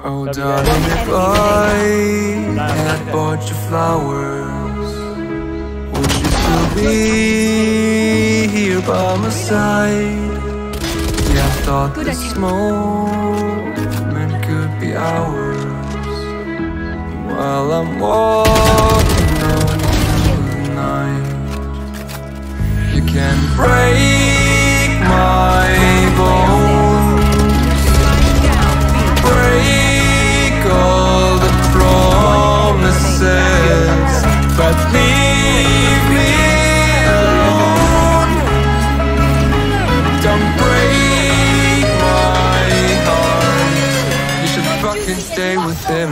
Oh darling, if I had bought you flowers, would you still be here by my side? Yeah, I thought this moment could be ours. While I'm walking on the night, you can break my bones, break all the promises, but leave me alone. Don't break my heart. You should fucking stay with him.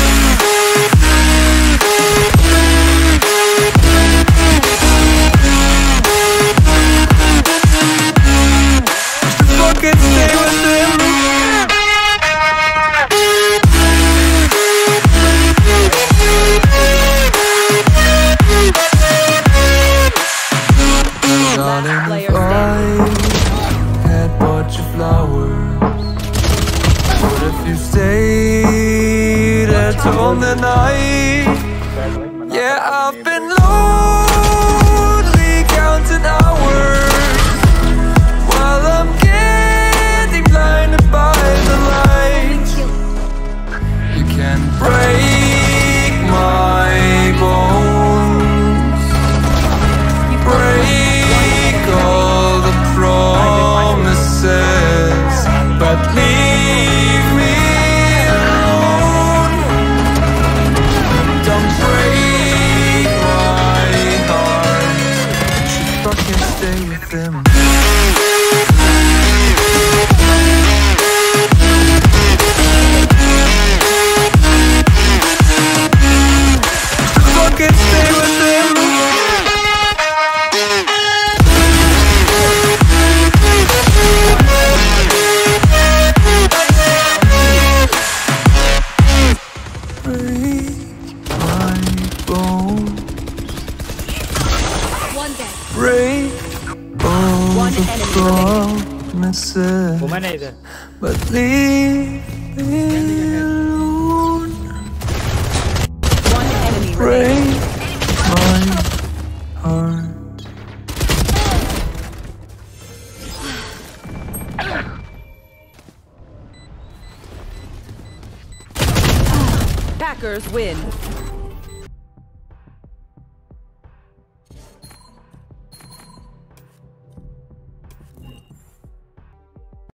If I had bought you flowers, what if you stayed at home the night? Yeah, I've been lonely counting hours while I'm getting blinded by the light. You can break my bones, break all the promises, but leave me alone. Don't break my heart. You should fucking stay with him. Fucking stay with him. Break all the promises, but leave me alone. Break my heart. Packers win.